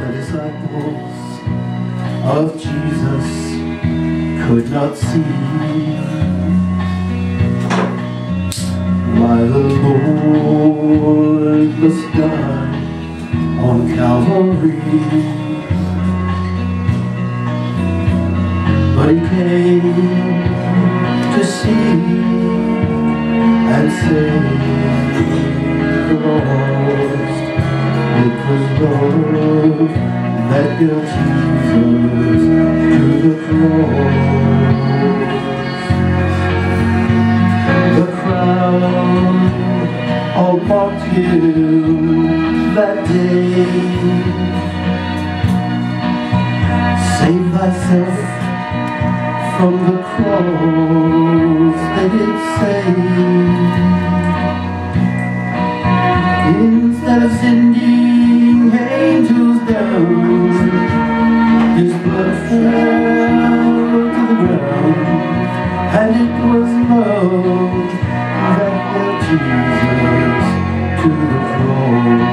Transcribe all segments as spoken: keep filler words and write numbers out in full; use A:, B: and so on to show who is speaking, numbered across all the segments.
A: the disciples of Jesus could not see why the Lord must die on Calvary. But he came to see and save the lost. It was love that built Jesus to the cross. The crowd all mocked him that day. Save thyself from the cross, they did say. Instead of sending angels down, his blood fell to the ground, and it was love that led Jesus to the cross.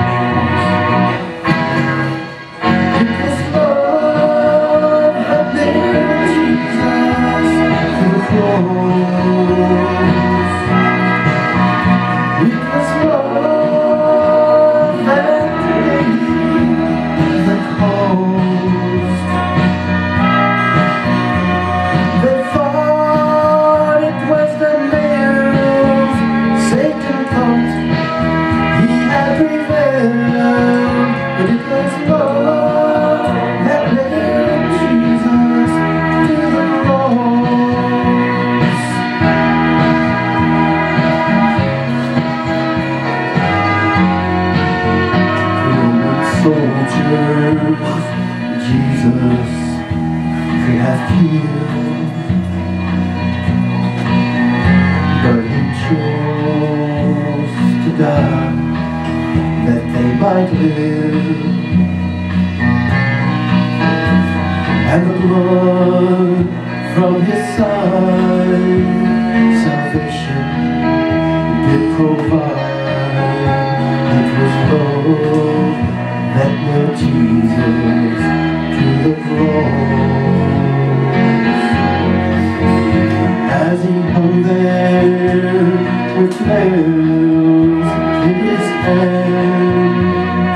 A: Jesus could have killed, but he chose to die that they might live. And the blood from his side salvation did provide. It was love that led Jesus to the cross. As he hung there with nails in his hands,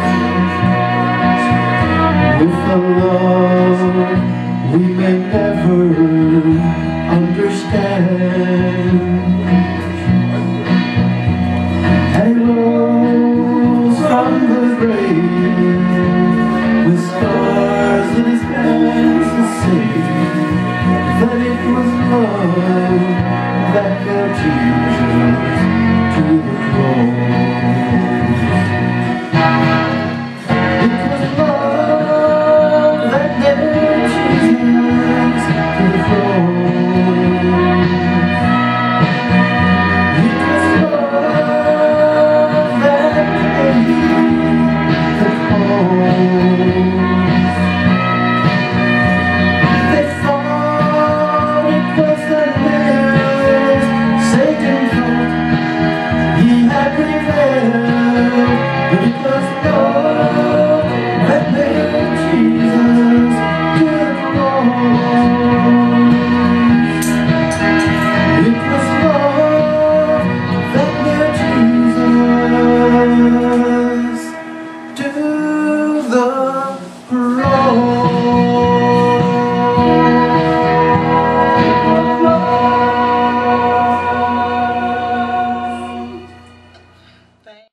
A: with a love we may never understand, and he rose from the grave